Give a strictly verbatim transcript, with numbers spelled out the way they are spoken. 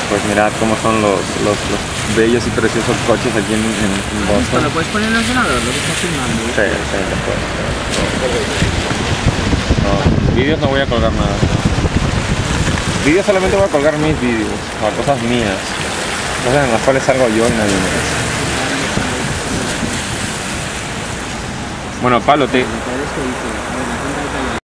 pues mirad cómo son los, los, los bellos y preciosos coches aquí en, en, en Boston. ¿Lo puedes poner en el ordenador, lo que estás filmando? Sí, sí, lo puedo. No, vídeos no voy a colgar nada. Vídeos solamente voy a colgar mis vídeos, o sea, cosas mías. Cosas en las cuales salgo yo y nadie más. Bueno, Pablo, te,